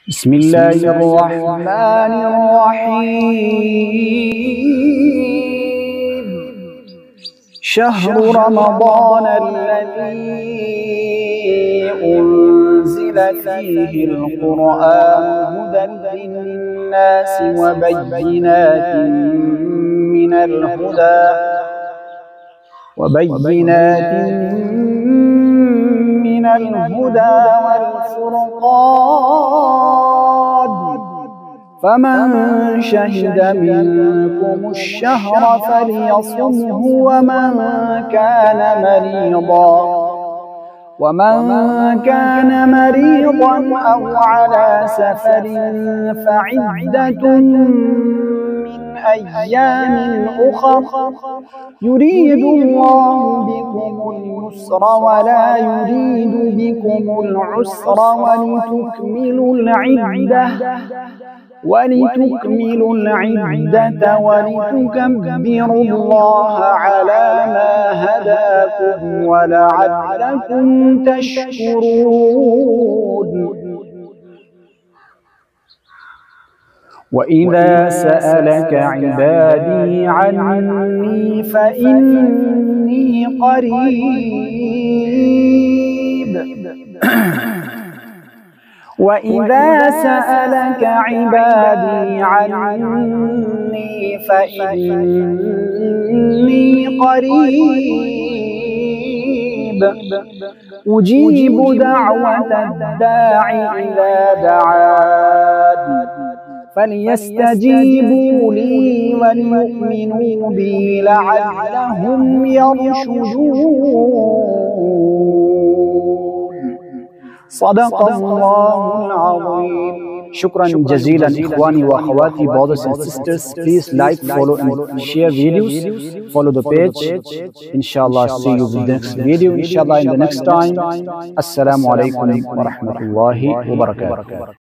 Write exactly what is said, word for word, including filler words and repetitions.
بسم الله الرحمن الرحيم. شهر رمضان الذي أنزل فيه القرآن هدى للناس وبينات من الهدى وبينات من الهدى والفرقان، فمن شهد منكم الشهر فليصمه ومن كان مريضا ومن كان مريضا أو على سفر فعدة من أيام أخر، يريد الله بكم اليسر ولا يريد بكم العسر ولتكملوا العدة ولتكملوا العدة ولتكبروا الله على ما هداكم ولعلكم تشكرون. وإذا سألك عبادي عني فإني قريب وإذا سألك عبادي عني فإني قريب أجيب دعوة الداع إذا دعان، فليستجيبوا لي وليؤمنوا بي لعلهم يرشدون. صدق الله العظيم. شكرا جزيلا إخواني وأخواتي, brothers and sisters. Please like, follow and share videos. Follow the page. Inshallah, see you in the next video. Inshallah, in the next time. Assalamu alaikum wa rahmatullahi wa barakatuh.